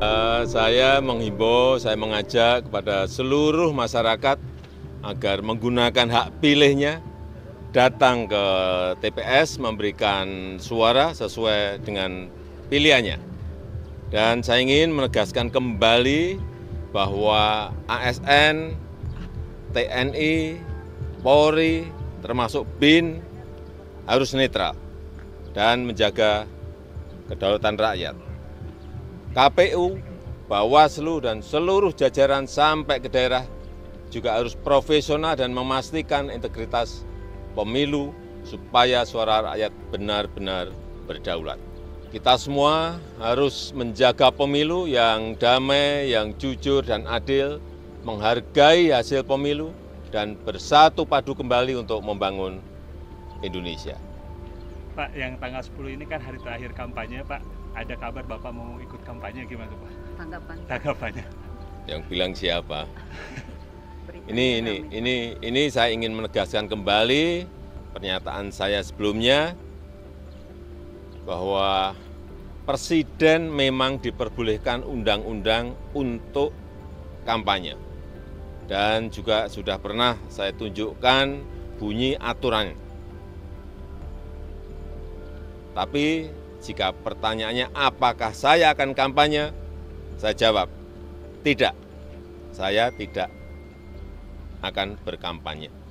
Saya menghimbau, saya mengajak kepada seluruh masyarakat agar menggunakan hak pilihnya, datang ke TPS memberikan suara sesuai dengan pilihannya. Dan saya ingin menegaskan kembali bahwa ASN, TNI, Polri, termasuk BIN harus netral dan menjaga kedaulatan rakyat. KPU, Bawaslu, dan seluruh jajaran sampai ke daerah juga harus profesional dan memastikan integritas pemilu supaya suara rakyat benar-benar berdaulat. Kita semua harus menjaga pemilu yang damai, yang jujur dan adil, menghargai hasil pemilu, dan bersatu padu kembali untuk membangun Indonesia. Pak, yang tanggal 10 ini kan hari terakhir kampanye, Pak. Ada kabar Bapak mau ikut kampanye, gimana Pak? Tanggapannya. Yang bilang siapa? Ini saya ingin menegaskan kembali pernyataan saya sebelumnya bahwa Presiden memang diperbolehkan undang-undang untuk kampanye. Dan juga sudah pernah saya tunjukkan bunyi aturannya. Tapi jika pertanyaannya apakah saya akan kampanye, saya jawab, tidak. Saya tidak akan berkampanye.